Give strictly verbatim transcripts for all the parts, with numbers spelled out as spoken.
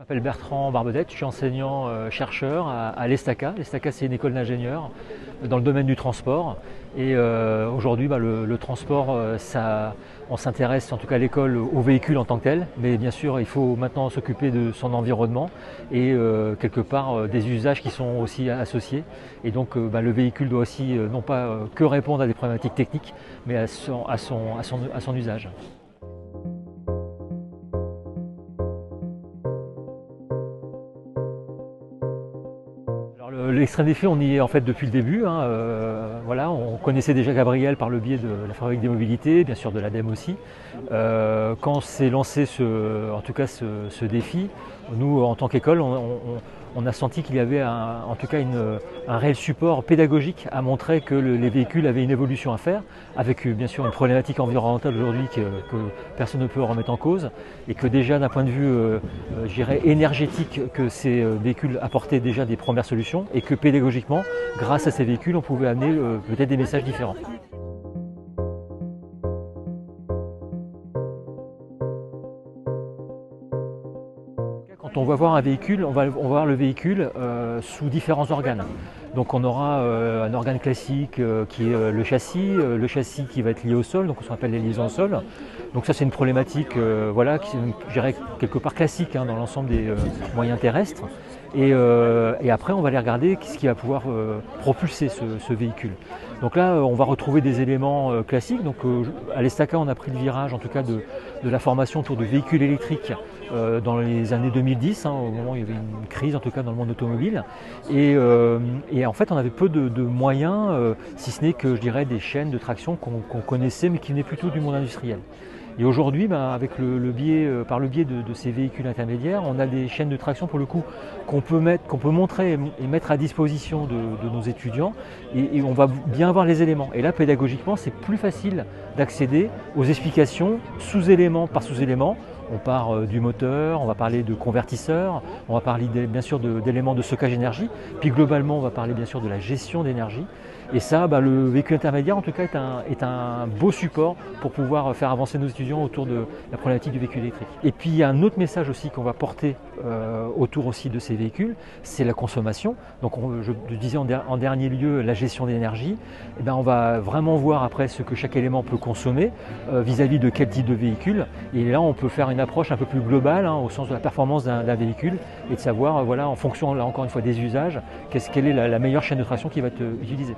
m'appelle Bertrand Barbedette, je suis enseignant euh, chercheur à, à l'ESTACA. L'ESTACA, c'est une école d'ingénieurs dans le domaine du transport. Et euh, aujourd'hui, bah, le, le transport, euh, ça, on s'intéresse en tout cas à l'école aux véhicules en tant que tel, mais bien sûr, il faut maintenant s'occuper de son environnement et euh, quelque part euh, des usages qui sont aussi associés. Et donc, euh, bah, le véhicule doit aussi euh, non pas euh, que répondre à des problématiques techniques, mais à son, à son, à son, à son usage. L'extrême défi, on y est en fait depuis le début. Hein, euh, voilà, on connaissait déjà Gabriel par le biais de la Fabrique des mobilités, bien sûr de l'ADEME aussi. Euh, quand s'est lancé ce, en tout cas ce, ce défi, nous en tant qu'école, on, on, on a senti qu'il y avait un, en tout cas une, un réel support pédagogique à montrer que le, les véhicules avaient une évolution à faire, avec bien sûr une problématique environnementale aujourd'hui que, que personne ne peut remettre en cause, et que déjà d'un point de vue, euh, je dirais, énergétique, que ces véhicules apportaient déjà des premières solutions, et que pédagogiquement, grâce à ces véhicules, on pouvait amener euh, peut-être des messages différents. Quand on va voir un véhicule, on va, on va voir le véhicule euh, sous différents organes. Donc on aura euh, un organe classique euh, qui est euh, le châssis, euh, le châssis qui va être lié au sol, donc on appelle les liaisons au sol. Donc ça c'est une problématique euh, voilà, qui, je dirais, quelque part classique hein, dans l'ensemble des euh, moyens terrestres. Et, euh, et après on va aller regarder ce qui va pouvoir euh, propulser ce, ce véhicule. Donc là on va retrouver des éléments euh, classiques. Donc euh, à l'ESTACA on a pris le virage en tout cas de, de la formation autour de véhicules électriques euh, dans les années deux mille dix, hein, au moment où il y avait une crise en tout cas dans le monde automobile. Et, euh, et en fait on avait peu de, de moyens, euh, si ce n'est que je dirais des chaînes de traction qu'on qu'on connaissait mais qui venaient plutôt du monde industriel. Et aujourd'hui, ben, avec le, le biais, euh, par le biais de, de ces véhicules intermédiaires, on a des chaînes de traction pour le coup qu'on peut, mettre, qu'on peut montrer et mettre à disposition de, de nos étudiants et, et on va bien voir les éléments. Et là, pédagogiquement, c'est plus facile d'accéder aux explications sous-élément par sous-élément. On part euh, du moteur, on va parler de convertisseurs, on va parler de, bien sûr d'éléments de, de stockage d'énergie, puis globalement on va parler bien sûr de la gestion d'énergie. Et ça, bah, le véhicule intermédiaire en tout cas est un, est un beau support pour pouvoir faire avancer nos étudiants autour de la problématique du véhicule électrique. Et puis il y a un autre message aussi qu'on va porter euh, autour aussi de ces véhicules, c'est la consommation. Donc on, je, je disais en, der, en dernier lieu la gestion d'énergie. Et ben, on va vraiment voir après ce que chaque élément peut consommer euh, vis-à-vis de quel type de véhicule. Et là on peut faire une approche un peu plus globale hein, au sens de la performance d'un véhicule et de savoir euh, voilà, en fonction là encore une fois des usages, qu'est-ce, quelle est la, la meilleure chaîne de traction qui va être euh, utilisée.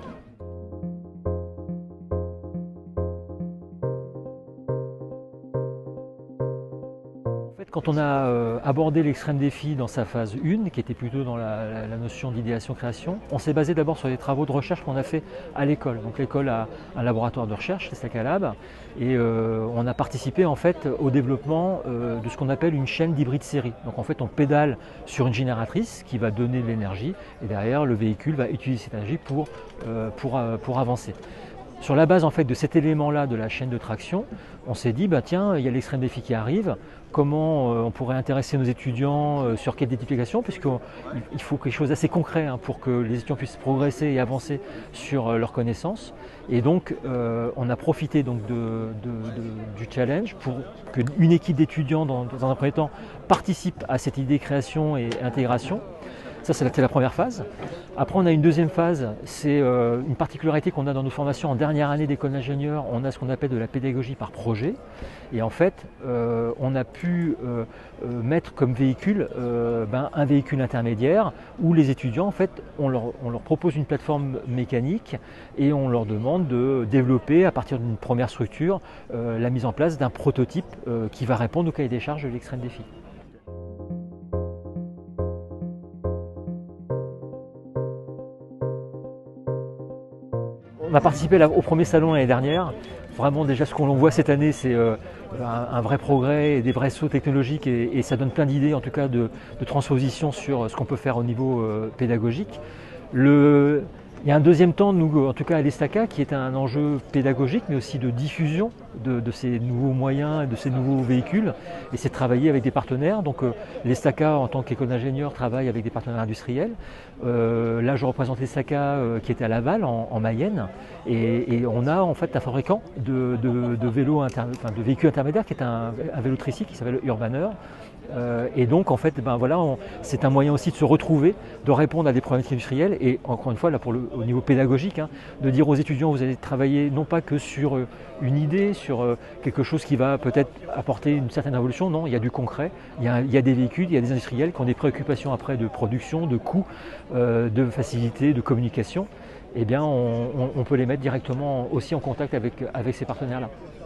Quand on a euh, abordé l'extrême défi dans sa phase un, qui était plutôt dans la, la, la notion d'idéation-création, on s'est basé d'abord sur les travaux de recherche qu'on a fait à l'école. Donc l'école a un laboratoire de recherche, l'ESTACA Lab, et euh, on a participé en fait au développement euh, de ce qu'on appelle une chaîne d'hybride série. Donc en fait on pédale sur une génératrice qui va donner de l'énergie, et derrière le véhicule va utiliser cette énergie pour, euh, pour, euh, pour avancer. Sur la base en fait de cet élément-là de la chaîne de traction, on s'est dit bah tiens, il y a l'extrême défi qui arrive, comment euh, on pourrait intéresser nos étudiants euh, sur quelle multiplication, puisqu'il faut quelque chose d'assez concret hein, pour que les étudiants puissent progresser et avancer sur euh, leurs connaissances. Et donc euh, on a profité donc de, de, de, du challenge pour qu'une équipe d'étudiants dans, dans un premier temps participe à cette idée création et intégration. Ça, c'est la, la première phase. Après, on a une deuxième phase, c'est euh, une particularité qu'on a dans nos formations en dernière année d'école d'ingénieur. On a ce qu'on appelle de la pédagogie par projet. Et en fait, euh, on a pu euh, euh, mettre comme véhicule euh, ben, un véhicule intermédiaire où les étudiants, en fait, on leur, on leur propose une plateforme mécanique et on leur demande de développer, à partir d'une première structure, euh, la mise en place d'un prototype euh, qui va répondre au cahier des charges de l'extrême défi. On a participé au premier salon l'année dernière. Vraiment déjà ce qu'on voit cette année c'est euh, un, un vrai progrès et des vrais sauts technologiques et, et ça donne plein d'idées en tout cas de, de transposition sur ce qu'on peut faire au niveau euh, pédagogique. Le, il y a un deuxième temps, nous, en tout cas à l'ESTACA, qui est un enjeu pédagogique mais aussi de diffusion de, de ces nouveaux moyens et de ces nouveaux véhicules. Et c'est de travailler avec des partenaires. Donc euh, l'ESTACA en tant qu'école d'ingénieur travaille avec des partenaires industriels. Euh, là, je représentais Saka euh, qui était à Laval, en, en Mayenne, et, et on a en fait un fabricant de, de, de, vélos inter, enfin, de véhicules intermédiaires qui est un, un vélo tricycle qui s'appelle Urbaner. Euh, et donc en fait, ben voilà, c'est un moyen aussi de se retrouver, de répondre à des problématiques industrielles et encore une fois là pour le, au niveau pédagogique, hein, de dire aux étudiants vous allez travailler non pas que sur euh, une idée, sur euh, quelque chose qui va peut-être apporter une certaine révolution, non, il y a du concret, il y a, il y a des véhicules, il y a des industriels qui ont des préoccupations après de production, de coûts, euh, de facilité, de communication. Eh bien on, on, on peut les mettre directement aussi en contact avec, avec ces partenaires-là.